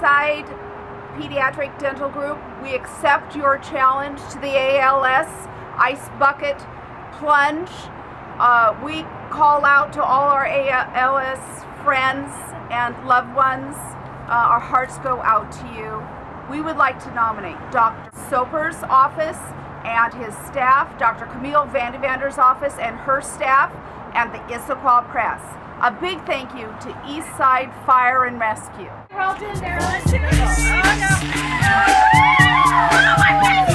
Eastside Pediatric Dental Group, we accept your challenge to the ALS Ice Bucket Plunge. We call out to all our ALS friends and loved ones. Our hearts go out to you. We would like to nominate Dr. Soper's office and his staff, Dr. Camille VanDevanter's office and her staff, and the Issaquah Press. A big thank you to Eastside Fire and Rescue. We're all doing there. Let's go. Oh, no. Oh, my goodness.